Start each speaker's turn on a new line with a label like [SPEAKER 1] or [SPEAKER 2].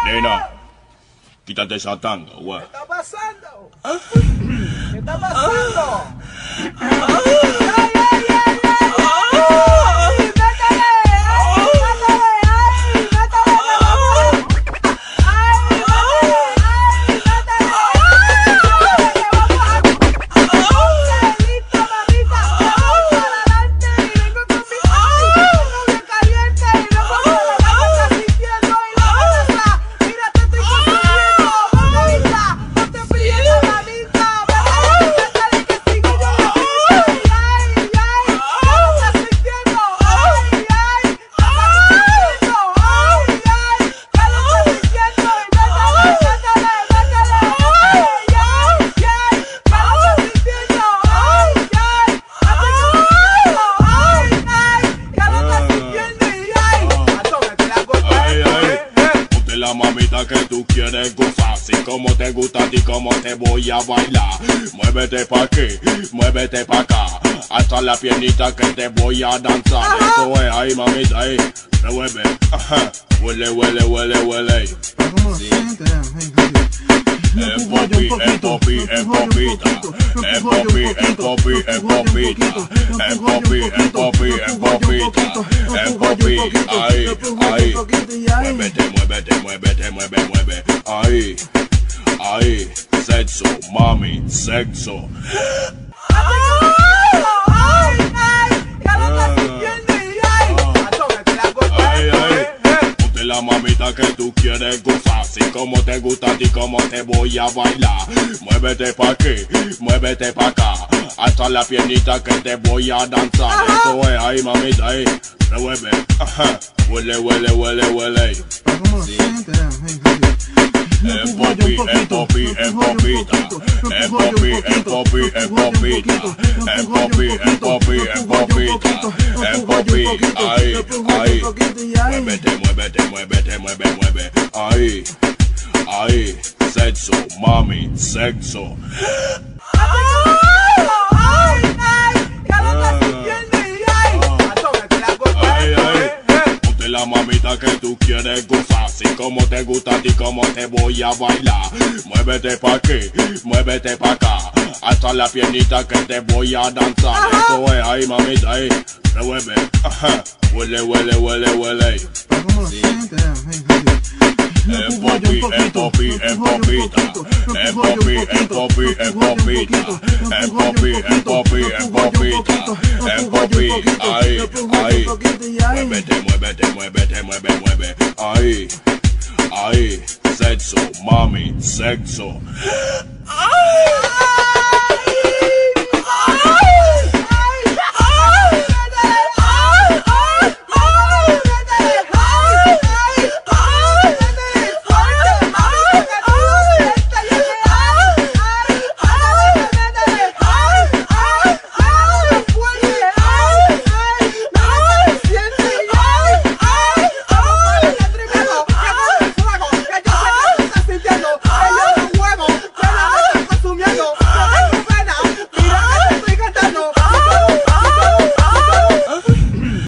[SPEAKER 1] Nena, quítate esa tanga, güey.
[SPEAKER 2] ¿Qué está pasando? ¿Qué está pasando?
[SPEAKER 1] La mamita que tú quieres gozar, así como te gusta a ti, como te voy a bailar. Muévete pa' aquí, muévete pa' acá, hasta la piernita que te voy a danzar. Eso es, ahí mamita, ahí, revuelve, ajá, huele, huele, huele, huele. Sí. Es popi, es popi, es popita. Es popi, es popi, es popita. Es popi, es popi, es popita. Es popi, ahí, ahí. Muévete, muévete, muévete, mueve, mueve. Ahí, ahí. Sexo, mami, sexo. La mamita que tú quieres gozar, así como te gusta a ti, como te voy a bailar. Muévete pa' aquí, muévete pa' acá, hasta la piernita que te voy a danzar. Eso es, ahí mamita, ahí, revuelve, ajá, huele, huele, huele, huele. Sí. Es popi, es popi, es popita. Es popi, es popi, es popita. Es popi, es popi, es popita. Es popi, ahí, ahí. Muévete, muévete, muévete, mueve, mueve. Ahí, ahí. Sexo, mami, sexo. La mamita que tú quieres gozar, así como te gusta a ti, como te voy a bailar. Muévete pa' aquí, muévete pa' acá, hasta la piernita que te voy a danzar. Eso es, ahí mamita, ahí, revuelve, ajá, huele, huele, huele, huele. Sí. Es popi, es popi, es popita. Es popi, es popi, es popita. Es popi, es popi, es popita. Es popi, ahí, ahí. Muévete, muévete, muévete, mueve, mueve. Ahí, ahí. Sexo, mami, sexo.